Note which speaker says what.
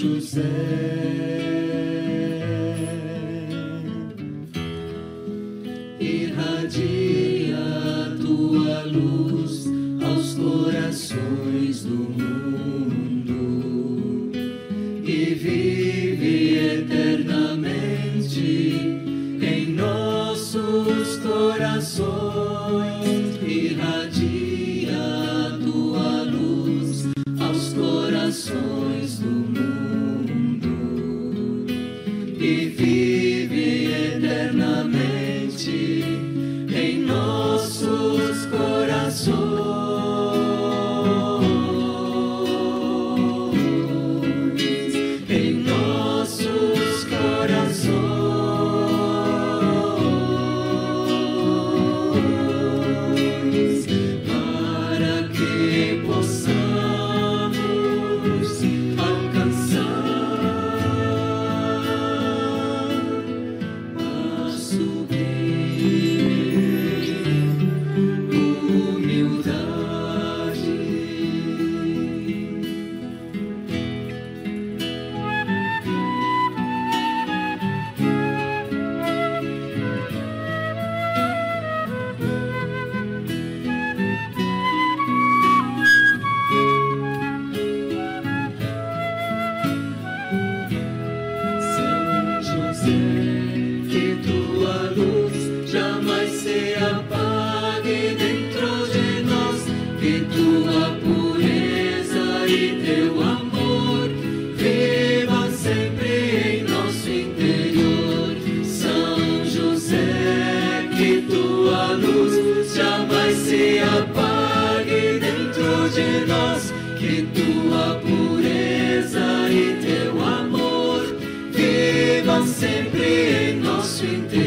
Speaker 1: Irradia a tua luz aos corações do mundo e vive eternamente em nossos corações. Irradia a tua luz aos corações do mundo e vive eternamente em nossos corações. Em nossos corações, para que possamos alcançar a sublime humildade. São José, que tua luz jamais se apague dentro de nós, que tua pureza e teu amor viva sempre em nosso interior. São José, que tua luz jamais se apague dentro de nós, que tua pureza e teu amor viva sempre em nosso interior.